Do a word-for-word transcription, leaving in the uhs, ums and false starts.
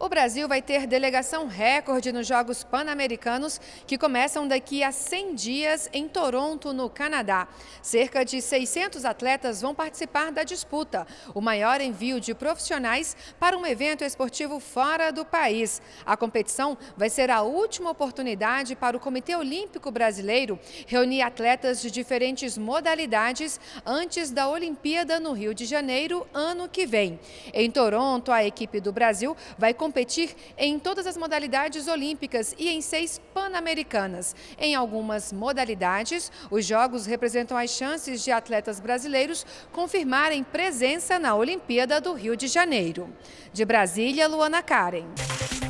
Brasil vai ter delegação recorde nos Jogos Pan-Americanos, que começam daqui a cem dias em Toronto, no Canadá. Cerca de seiscentos atletas vão participar da disputa, o maior envio de profissionais para um evento esportivo fora do país. A competição vai ser a última oportunidade para o Comitê Olímpico Brasileiro reunir atletas de diferentes modalidades antes da Olimpíada no Rio de Janeiro, ano que vem. Em Toronto, a equipe do Brasil vai competir em todas as modalidades olímpicas e em seis pan-americanas. Em algumas modalidades, os Jogos representam as chances de atletas brasileiros confirmarem presença na Olimpíada do Rio de Janeiro. De Brasília, Luana Karen.